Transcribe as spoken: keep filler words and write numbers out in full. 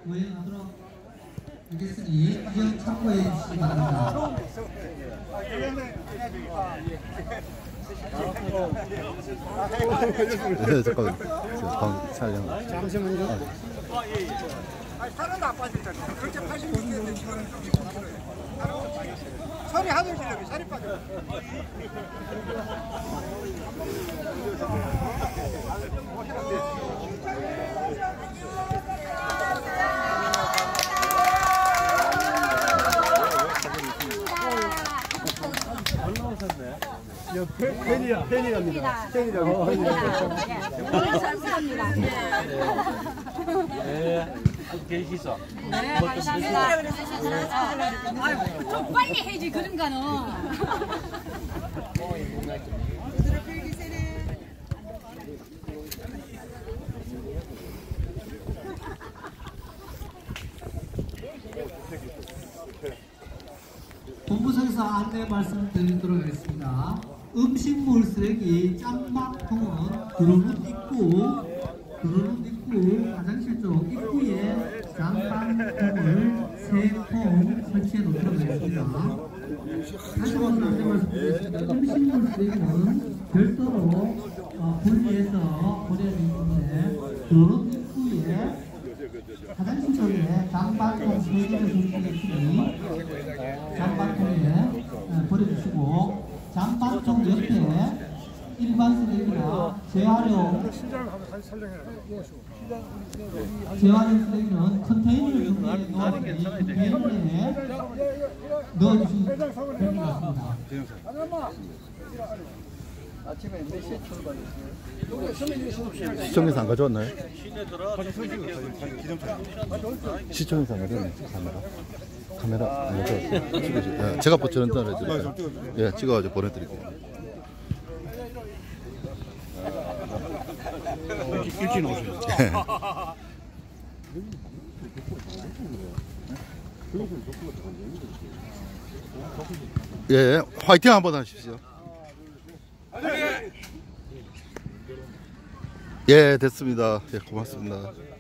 우회하도록 하겠으니 이형 참고해 주시기 바랍니다. 네, 잠깐만. 방 촬영. 잠시만요. 아, 예, 예. 아니, 살은 안 빠졌잖아요. 그렇게 팔십육 킬로인데 지금 육십오 킬로예요. 살이 하늘 지르면 살이 빠져. 팬이야, 팬이랍니다. 팬이라고. 감사합니다. 네, 계시죠? 네, 감사합니다. 아유, 좀 빨리 해야지 그런 거는. 본부석에서 안내 말씀드리도록 하겠습니다. 음식물 쓰레기 짱막통은 들어온 입구, 들어온 입구 화장실 쪽 입구에 짱막통을 세 통 설치해 놓도록 하겠습니다. 다시 한번 안내 말씀드리겠습니다. 음식물 쓰레기는 별도로 어, 분리해서 보내야 되기 때문에 들어온 입구에 화장실 쪽에 장바통 세 개를 설치했으니 장바통에 버려주시고 장바통 옆에 일반 쓰레기나 재활용 재활용 쓰레기는 컨테이너를 준비해 놓았으니 컨테이너에 넣어주시면 될 것 같습니다. 아침에 몇 시에 출발했어요? 시청에서 안 가져왔나요? 시내 들어. 시청에서 안 가져왔나요? 카메라. 카메라 안 가져왔어요. 찍으세요. 예, 제가 전달해드릴게요. 예, 찍어가지고 보내드릴게요. 일찍 오세요. 예, 화이팅 한번 하십시오. 예, 됐습니다. 예, 고맙습니다.